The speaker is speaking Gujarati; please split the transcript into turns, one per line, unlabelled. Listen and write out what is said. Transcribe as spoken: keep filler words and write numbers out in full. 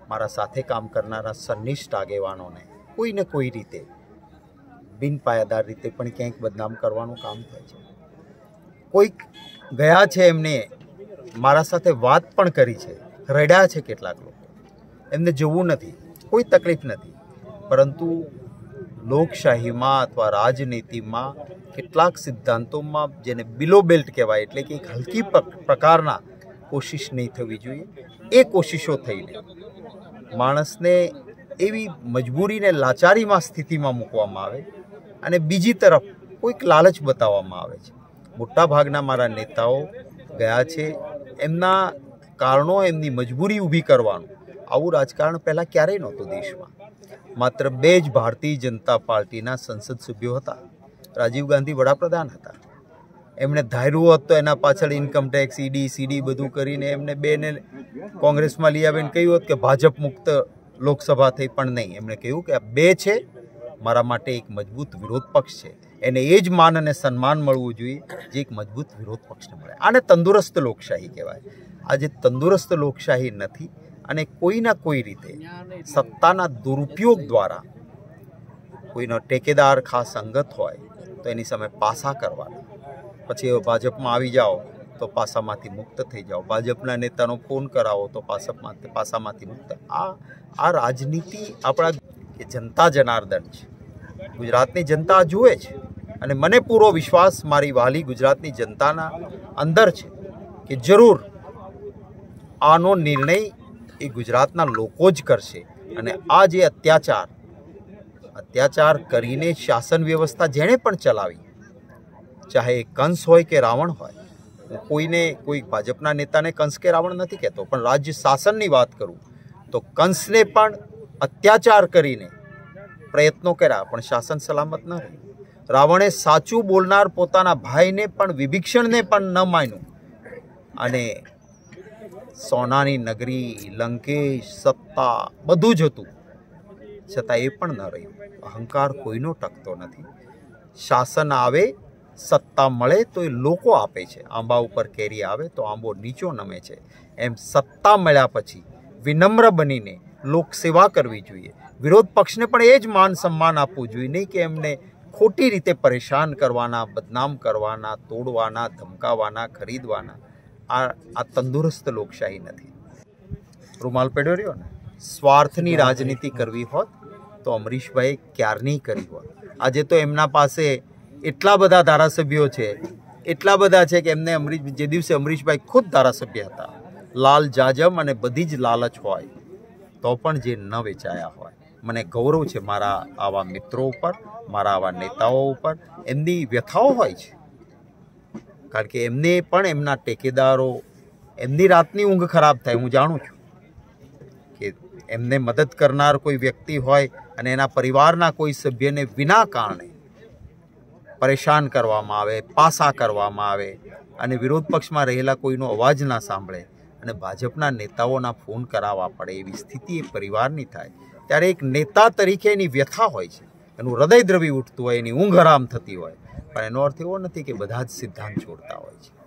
મારા સાથે કામ કરનારા સનિષ્ઠ આગેવાનોને કોઈને કોઈ રીતે બિનપાયાદાર રીતે પણ ક્યાંક બદનામ કરવાનું કામ થાય છે. કોઈક ગયા છે, એમને મારા સાથે વાત પણ કરી છે, રડ્યા છે કેટલાક લોકો, એમને જોવું નથી, કોઈ તકલીફ નથી. પરંતુ લોકશાહીમાં અથવા રાજનીતિમાં કેટલાક સિદ્ધાંતોમાં જેને બિલો બેલ્ટ કહેવાય, એટલે કે એક હલકી પ્રકારના કોશિશ નહીં થવી જોઈએ. એ કોશિશો થઈને માણસને એવી મજબૂરીને લાચારીમાં સ્થિતિમાં મૂકવામાં આવે અને બીજી તરફ કોઈક લાલચ બતાવવામાં આવે છે. મોટાભાગના મારા નેતાઓ ગયા છે, એમના કારણો, એમની મજબૂરી ઊભી કરવાનું આવું રાજકારણ પહેલાં ક્યારેય નહોતું દેશમાં. માત્ર બે જ ભારતીય જનતા પાર્ટીના સંસદ સભ્યો હતા. રાજીવ ગાંધી વડાપ્રધાન હતા. એમણે ધાર્યું હોત તો એના પાછળ ઇન્કમટેક્સ, ઈડી સીડી બધું કરીને એમને બેને કોંગ્રેસમાં લઈ આવીને કહ્યું હોત કે ભાજપ મુક્ત લોકસભા થઈ, પણ નહીં. એમણે કહ્યું કે આ બે છે, મારા માટે એક મજબૂત વિરોધ પક્ષ છે, એને એ જ માન અને સન્માન મળવું જોઈએ જે એક મજબૂત વિરોધ પક્ષને મળે. આને તંદુરસ્ત લોકશાહી કહેવાય. આજે તંદુરસ્ત લોકશાહી નથી અને કોઈના કોઈ રીતે સત્તાના દુરુપયોગ દ્વારા કોઈનો ટેકેદાર ખાસ અંગત હોય તો એની સામે પાસા કરવાના, પછી ભાજપમાં આવી જાઓ તો પાસામાંથી મુક્ત થઈ જાઓ, ભાજપના નેતાનો ફોન કરાવો તો પાસામાંથી પાસામાંથી મુક્ત. આ આ રાજનીતિ આપણા કે જનતા જનાર્દન છે, ગુજરાતની જનતા જુએ છે અને મને પૂરો વિશ્વાસ મારી વહાલી ગુજરાતની જનતાના અંદર છે કે જરૂર આનો નિર્ણય એ ગુજરાતના લોકો જ કરશે. અને આ જે અત્યાચાર અત્યાચાર કરીને શાસન વ્યવસ્થા જેણે પણ ચલાવી, ચાહે એ કંસ હોય કે રાવણ હોય, હું કોઈને કોઈ ભાજપના નેતાને કંસ કે રાવણ નથી કહેતો, પણ રાજ્ય શાસનની વાત કરું તો કંસને પણ અત્યાચાર કરીને પ્રયત્નો કર્યા પણ શાસન સલામત ન રહ્યું. રાવણે સાચું બોલનાર પોતાના ભાઈને પણ, વિભીષણને પણ ન માન્યું અને સોનાની નગરી, લંકેશ, સત્તા બધું જ હતું, છતાં એ પણ ન રહ્યું. અહંકાર કોઈનો ટકતો નથી. શાસન આવે, સત્તા મળે તો એ લોકો આપે છે. આંબા ઉપર કેરી આવે તો આંબો નીચો નમે છે. એમ સત્તા મળ્યા પછી વિનમ્ર બનીને લોકસેવા કરવી જોઈએ. વિરોધ પક્ષને પણ એ જ માન સન્માન આપવું જોઈએ, નહીં કે એમને ખોટી રીતે પરેશાન કરવાના, બદનામ કરવાના, તોડવાના, ધમકાવાના, ખરીદવાના. આ આ તંદુરસ્ત લોકશાહી નથી. રૂમાલ પેડ્યો રહ્યો ને, સ્વાર્થની રાજનીતિ કરવી હોત તો અમરીશભાઈ ક્યારની કરી હોત. આજે તો એમના પાસે એટલા બધા ધારાસભ્યો છે, એટલા બધા છે કે એમને અમરીશ જે દિવસે અમરીશભાઈ ખુદ ધારાસભ્ય હતા, લાલ જાજમ અને બધી જ લાલચ હોય તો પણ જે ન વેચાયા હોય. મને ગૌરવ છે મારા આવા મિત્રો ઉપર, મારા આવા નેતાઓ ઉપર. એમની વ્યથાઓ હોય છે, કારણ કે એમને પણ એમના ટેકેદારો, એમની રાતની ઊંઘ ખરાબ થાય. હું જાણું છું કે એમને મદદ કરનાર કોઈ વ્યક્તિ હોય અને એના પરિવારના કોઈ સભ્યને વિના કારણે પરેશાન કરવામાં આવે, પાસા કરવામાં આવે અને વિરોધ પક્ષમાં રહેલા કોઈનો અવાજ ના સાંભળે અને ભાજપના નેતાઓના ફોન કરાવવા પડે, એવી સ્થિતિ એ પરિવારની થાય ત્યારે એક નેતા તરીકે એની વ્યથા હોય છે, એનું હૃદય દ્રવી ઉઠતું હોય, એની ઊંઘ હરામ થતી હોય. પણ એનો અર્થ એવો નથી કે બધા જ સિદ્ધાંત છોડતા હોય છે.